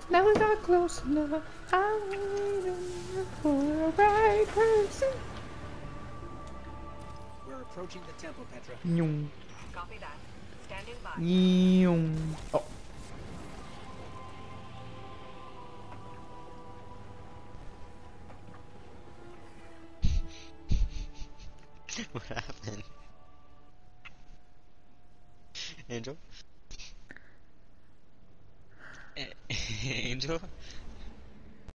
Now we got close enough. I'm waiting for the right person. We're approaching the temple, Petra. Nyung. Copy that. Standing by. Nyung. Oh. What happened? Angel? Angel?